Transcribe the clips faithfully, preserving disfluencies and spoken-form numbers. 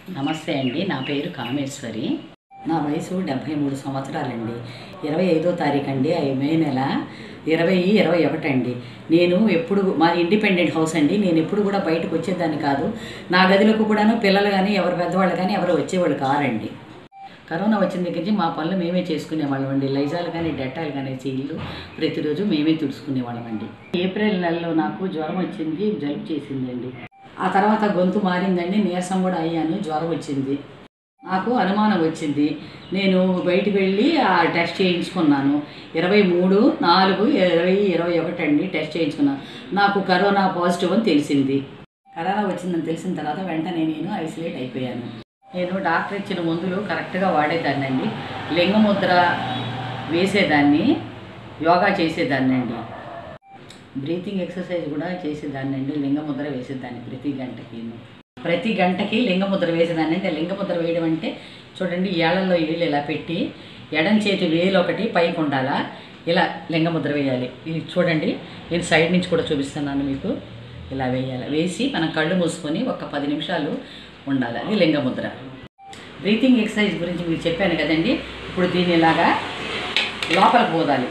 నమస్తే అండి. నా పేరు కామేశ్వరి. నా వయసు డెబ్భై మూడు సంవత్సరాలండి. ఇరవై ఐదో తారీఖు అండి మే నెల ఇరవై ఇరవై ఒకటి అండి. నేను ఎప్పుడు మాది ఇండిపెండెంట్ హౌస్ అండి. నేను ఎప్పుడు కూడా బయటకు వచ్చేదాన్ని కాదు. నా గదిలోకి కూడాను పిల్లలు కానీ ఎవరు పెద్దవాళ్ళు కానీ ఎవరు వచ్చేవాళ్ళు కారండి. కరోనా వచ్చిన దగ్గర నుంచి మా పనులు మేమే చేసుకునేవాళ్ళం అండి. లైజాలు కానీ డెట్టాలు కానీ ఇల్లు ప్రతిరోజు మేమే తుడుచుకునేవాళ్ళం అండి. ఏప్రిల్ నెలలో నాకు జ్వరం వచ్చింది, జలుబు చేసిందండి. ఆ తర్వాత గొంతు మారిందండి, నీరసం కూడా అయ్యాను, జ్వరం వచ్చింది. నాకు అనుమానం వచ్చింది. నేను బయటికి వెళ్ళి ఆ టెస్ట్ చేయించుకున్నాను. ఇరవై మూడు నాలుగు ఇరవై ఇరవై ఒకటి అండి టెస్ట్ చేయించుకున్నాను. నాకు కరోనా పాజిటివ్ అని తెలిసింది. కరోనా వచ్చిందని తెలిసిన తర్వాత వెంటనే నేను ఐసోలేట్ అయిపోయాను. నేను డాక్టర్ ఇచ్చిన మందులు కరెక్ట్గా వాడేదాన్ని అండి. లింగముద్ర వేసేదాన్ని, యోగా చేసేదాన్ని అండి, బ్రీతింగ్ ఎక్సర్సైజ్ కూడా చేసేదాన్ని అండి. లింగముద్ర వేసేదాన్ని ప్రతి గంటకి ప్రతి గంటకి లింగముద్ర వేసేదాన్ని. అంటే లింగముద్ర వేయడం అంటే చూడండి, ఏళ్లలో ఏళ్ళు ఇలా పెట్టి ఎడం చేతి వేలు ఒకటి పైకి ఉండాలా, ఇలా లింగముద్ర వేయాలి. ఇది చూడండి, నేను సైడ్ నుంచి కూడా చూపిస్తున్నాను మీకు. ఇలా వేయాలి. వేసి మనం కళ్ళు మూసుకొని ఒక పది నిమిషాలు ఉండాలి. అది లింగముద్ర. బ్రీతింగ్ ఎక్సర్సైజ్ గురించి మీకు చెప్పాను కదండి. ఇప్పుడు దీన్ని ఇలాగా లోపలికి పోదాలి.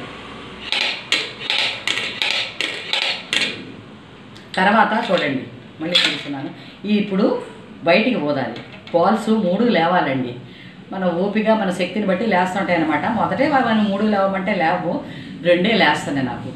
తర్వాత చూడండి, మళ్ళీ చూస్తున్నాను. ఇప్పుడు బయటికి పోదాలి. పాల్స్ మూడు లేవాలండి. మన ఓపిక మన శక్తిని బట్టి లేస్తుంటాయి అన్నమాట. మొదటే మనం మూడు లేవమంటే లేవు, రెండే లేస్తున్నాయి నాకు.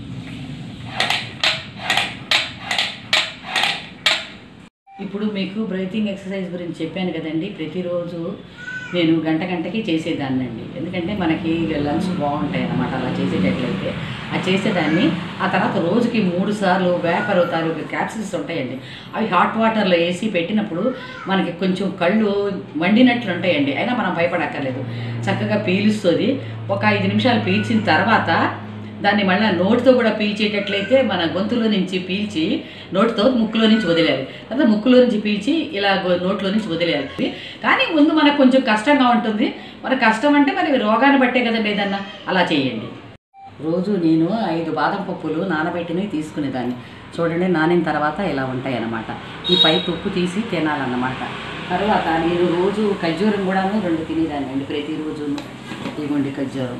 ఇప్పుడు మీకు బ్రీతింగ్ ఎక్సర్సైజ్ గురించి చెప్పాను కదండి. ప్రతిరోజు నేను గంట గంటకి చేసేదాన్ని అండి. ఎందుకంటే మనకి లంగ్స్ బాగుంటాయి అన్నమాట అలా చేసేటట్లయితే. ఆ చేసేదాన్ని. ఆ తర్వాత రోజుకి మూడు సార్లు వేపర్ తాలూకు క్యాప్సిల్స్ ఉంటాయండి. అవి హాట్ వాటర్లో వేసి పెట్టినప్పుడు మనకి కొంచెం కళ్ళు మండినట్లు ఉంటాయండి. అయినా మనం భయపడక్కర్లేదు. చక్కగా పీలుస్తుంది. ఒక ఐదు నిమిషాలు పీల్చిన తర్వాత దాన్ని మళ్ళీ నోటితో కూడా పీల్చేటట్లయితే మన గొంతులో నుంచి పీల్చి నోటితో ముక్కులో నుంచి వదిలేయాలి. తర్వాత ముక్కులో నుంచి పీల్చి ఇలా నోట్లో నుంచి వదిలేయాలి. కానీ ముందు మనకు కొంచెం కష్టంగా ఉంటుంది. మన కష్టం అంటే మరి రోగాన్ని బట్టే కదండి ఏదన్నా. అలా చేయండి. రోజు నేను ఐదు బాదం పప్పులు నానబెట్టినవి తీసుకునేదాన్ని. చూడండి, నానిన తర్వాత ఇలా ఉంటాయి అన్నమాట. ఈ పై తొక్కు తీసి తినాలన్నమాట. తర్వాత నేను రోజు ఖర్జూరం కూడాను రెండు తినేదాన్ని అండి ప్రతిరోజు. ఇదిగోండి ఖర్జూరం,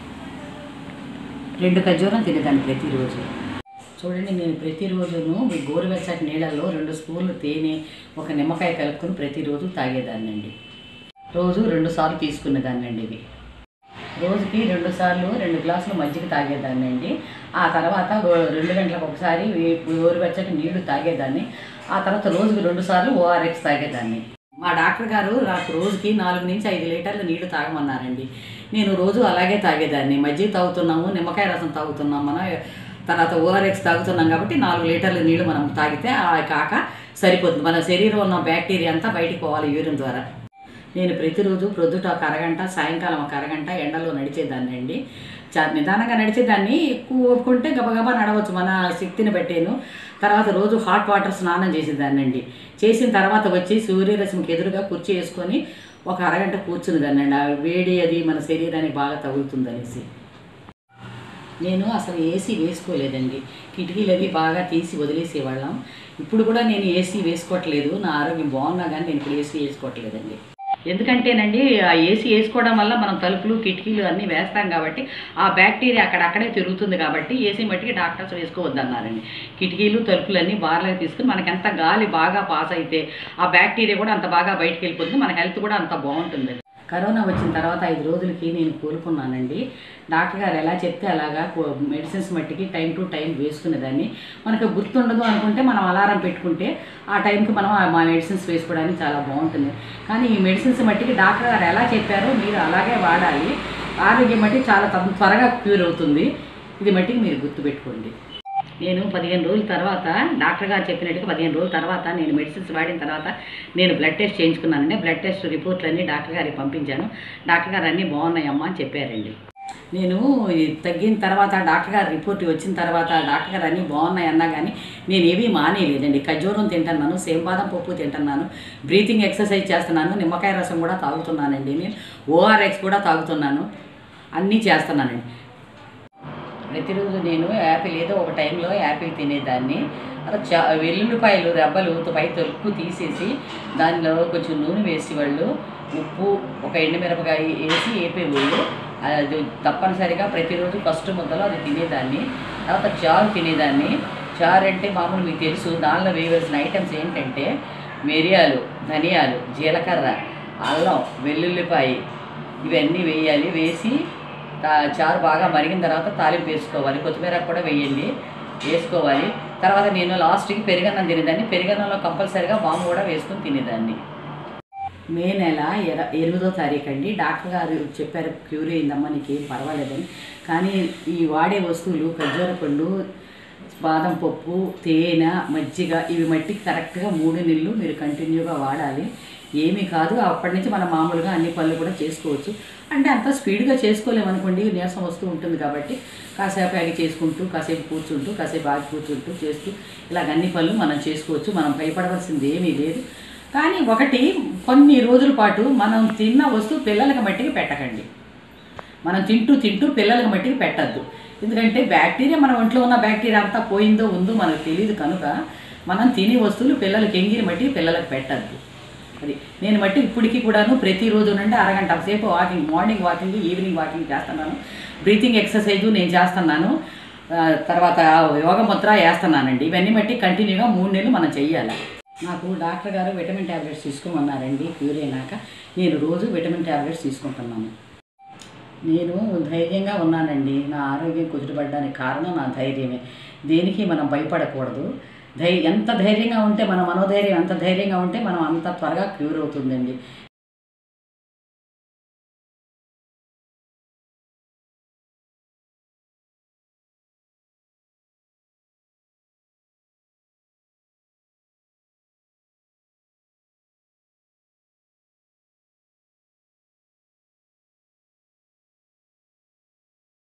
రెండు ఖర్జూరం తినేదాన్ని ప్రతిరోజు. చూడండి, నేను ప్రతిరోజును మీ గోరువెచ్చటి నీళ్ళల్లో రెండు స్పూన్లు తేనె, ఒక నిమ్మకాయ కలుపుకొని ప్రతిరోజు తాగేదాన్ని అండి. రోజు రెండు సార్లు తీసుకునేదాన్ని అండి. ఇది రోజుకి రెండు సార్లు రెండు గ్లాసులు మజ్జిగ తాగేదాన్ని అండి. ఆ తర్వాత రెండు గంటలకు ఒకసారి గోరువెచ్చటి నీళ్లు తాగేదాన్ని. ఆ తర్వాత రోజుకి రెండు సార్లు ఓఆర్ఎక్స్ తాగేదాన్ని. మా డాక్టర్ గారు నాకు రోజుకి నాలుగు నుంచి ఐదు లీటర్లు నీళ్లు తాగమన్నారండి. నేను రోజు అలాగే తాగేదాన్ని. మజ్జిగ తాగుతున్నాము, నిమ్మకాయ రసం తాగుతున్నాం, మన తర్వాత ఓఆర్ఎక్స్ తాగుతున్నాం కాబట్టి నాలుగు లీటర్ల నీళ్లు మనం తాగితే ఆ కాక సరిపోతుంది. మన శరీరంలో ఉన్న బ్యాక్టీరియా అంతా బయటికి పోవాలి యూరిన్ ద్వారా. నేను ప్రతిరోజు ప్రొద్దుట ఒక అరగంట, సాయంకాలం ఒక అరగంట ఎండలో నడిచేదాన్ని అండి. చా నిదానంగా నడిచేదాన్ని. ఎక్కువ ఓపుకుంటే గబగబా నడవచ్చు మన శక్తిని బట్టేను. తర్వాత రోజు హాట్ వాటర్ స్నానం చేసేదాన్ని అండి. చేసిన తర్వాత వచ్చి సూర్యరశ్మికి ఎదురుగా కుర్చీ వేసుకొని ఒక అరగంట కూర్చునేదాన్ని అండి. ఆ వేడి అది మన శరీరానికి బాగా తగులుతుందనేసి. నేను అసలు ఏసీ వేసుకోలేదండి. కిటికీలు అవి బాగా తీసి వదిలేసేవాళ్ళం. ఇప్పుడు కూడా నేను ఏసీ వేసుకోవట్లేదు. నా ఆరోగ్యం బాగున్నా కానీ నేను ఇప్పుడు ఏసీ వేసుకోవట్లేదండి. ఎందుకంటేనండి, ఆ ఏసీ వేసుకోవడం వల్ల మనం తలుపులు కిటికీలు అన్నీ వేస్తాం కాబట్టి ఆ బ్యాక్టీరియా అక్కడక్కడే తిరుగుతుంది కాబట్టి ఏసీ మట్టికి డాక్టర్స్ వేసుకోవద్దన్నారండి. కిటికీలు తలుపులు అన్నీ బార్లకు తీసుకుని మనకి ఎంత గాలి బాగా పాస్ అయితే ఆ బ్యాక్టీరియా కూడా అంత బాగా బయటకు వెళ్ళిపోతుంది. మన హెల్త్ కూడా అంత బాగుంటుంది. కరోనా వచ్చిన తర్వాత ఐదు రోజులకి నేను కోలుకున్నానండి. డాక్టర్ గారు ఎలా చెప్తే అలాగా మెడిసిన్స్ మట్టికి టైం టు టైం వేసుకునేదాన్ని. మనకు గుర్తుండదు అనుకుంటే మనం అలారం పెట్టుకుంటే ఆ టైంకి మనం మా మెడిసిన్స్ వేసుకోవడానికి చాలా బాగుంటుంది. కానీ ఈ మెడిసిన్స్ మట్టికి డాక్టర్ గారు ఎలా చెప్పారో మీరు అలాగే వాడాలి. ఆరోగ్యం మట్టి చాలా త్వరగా క్యూర్ అవుతుంది. ఇది మట్టికి మీరు గుర్తుపెట్టుకోండి. నేను పదిహేను రోజుల తర్వాత డాక్టర్ గారు చెప్పినట్టుగా పదిహేను రోజుల తర్వాత నేను మెడిసిన్స్ వాడిన తర్వాత నేను బ్లడ్ టెస్ట్ చేయించుకున్నానండి. బ్లడ్ టెస్ట్ రిపోర్ట్లన్నీ డాక్టర్ గారికి పంపించాను. డాక్టర్ గారు అన్నీ బాగున్నాయమ్మా అని చెప్పారండి. నేను తగ్గిన తర్వాత డాక్టర్ గారు రిపోర్ట్ వచ్చిన తర్వాత డాక్టర్ గారు అన్నీ బాగున్నాయి అన్నా కానీ నేను ఏవీ మానేయలేదండి. ఖర్జూరం తింటున్నాను, సేంబాదం పప్పు తింటున్నాను, బ్రీతింగ్ ఎక్సర్సైజ్ చేస్తున్నాను, నిమ్మకాయ రసం కూడా తాగుతున్నానండి. నేను ఓఆర్ఎక్స్ కూడా తాగుతున్నాను, అన్నీ చేస్తున్నానండి. ప్రతిరోజు నేను యాపిల్ ఏదో ఒక టైంలో యాపిల్ తినేదాన్ని. అలా చా వెల్లుల్లిపాయలు రెబ్బలు పై తొలుపు తీసేసి దానిలో కొంచెం నూనె వేసి వాళ్ళు ఉప్పు ఒక ఎండుమిరపకాయ వేసి వేపేవాళ్ళు. అది తప్పనిసరిగా ప్రతిరోజు ఫస్ట్ ముద్దలో అది తినేదాన్ని. తర్వాత చారు తినేదాన్ని. చారు అంటే మామూలు మీకు తెలుసు, దానిలో వేయవలసిన ఐటమ్స్ ఏంటంటే మిరియాలు, ధనియాలు, జీలకర్ర, అల్లం, వెల్లుల్లిపాయ ఇవన్నీ వేయాలి. వేసి చారు బాగా మరిగిన తర్వాత తాలింపు వేసుకోవాలి. కొత్తిమీర కూడా వేయండి, వేసుకోవాలి. తర్వాత నేను లాస్ట్కి పెరుగన్నం తినేదాన్ని. పెరుగన్నంలో కంపల్సరిగా వాము కూడా వేసుకొని తినేదాన్ని. మే నెల ఎర ఎనిమిదో తారీఖు అండి. డాక్టర్ గారు చెప్పారు క్యూర్ అయిందమ్మా, నీకేం పర్వాలేదని. కానీ ఈ వాడే వస్తువులు ఖర్జూర పండు, బాదం పప్పు, తేనె, మజ్జిగ ఇవి మట్టికి కరెక్ట్గా మూడు నెలలు మీరు కంటిన్యూగా వాడాలి. ఏమీ కాదు. అప్పటి నుంచి మనం మామూలుగా అన్ని పనులు కూడా చేసుకోవచ్చు. అంటే అంత స్పీడ్గా చేసుకోలేమనుకోండి, నీరసం వస్తూ ఉంటుంది. కాబట్టి కాసేపు అడిగి చేసుకుంటూ, కాసేపు కూర్చుంటూ, కాసేపు ఆగి కూర్చుంటూ చేస్తూ ఇలాగ అన్ని పనులు మనం చేసుకోవచ్చు. మనం భయపడవలసింది ఏమీ లేదు. కానీ ఒకటి, కొన్ని రోజుల పాటు మనం తిన్న వస్తువు పిల్లలకి మట్టికి పెట్టకండి. మనం తింటూ తింటూ పిల్లలకి మట్టికి పెట్టద్దు. ఎందుకంటే బ్యాక్టీరియా మన ఒంట్లో ఉన్న బ్యాక్టీరియా అంతా పోయిందో ఉందో మనకు తెలియదు. కనుక మనం తినే వస్తువులు పిల్లలకి ఎంగిరి మట్టికి పిల్లలకు పెట్టద్దు. అది నేను మట్టి ఇప్పటికీ కూడాను ప్రతిరోజు నుండి అరగంట సేపు walking, morning walking, evening walking చేస్తున్నాను. బ్రీతింగ్ ఎక్సర్సైజు నేను చేస్తున్నాను. తర్వాత యోగ ముద్ర వేస్తున్నానండి. ఇవన్నీ బట్టి కంటిన్యూగా మూడు నెలలు మనం చెయ్యాలి. నాకు డాక్టర్ గారు విటమిన్ ట్యాబ్లెట్స్ తీసుకోమన్నారండి. క్యూర్ అయినాక నేను రోజు విటమిన్ ట్యాబ్లెట్స్ తీసుకుంటున్నాను. నేను ధైర్యంగా ఉన్నానండి. నా ఆరోగ్యం కుదుటపడడానికి కారణం నా ధైర్యమే. దేనికి మనం భయపడకూడదు. ధై ఎంత ధైర్యంగా ఉంటే మన మనోధైర్యం ఎంత ధైర్యంగా ఉంటే మనం అంత త్వరగా క్యూర్ అవుతుందండి.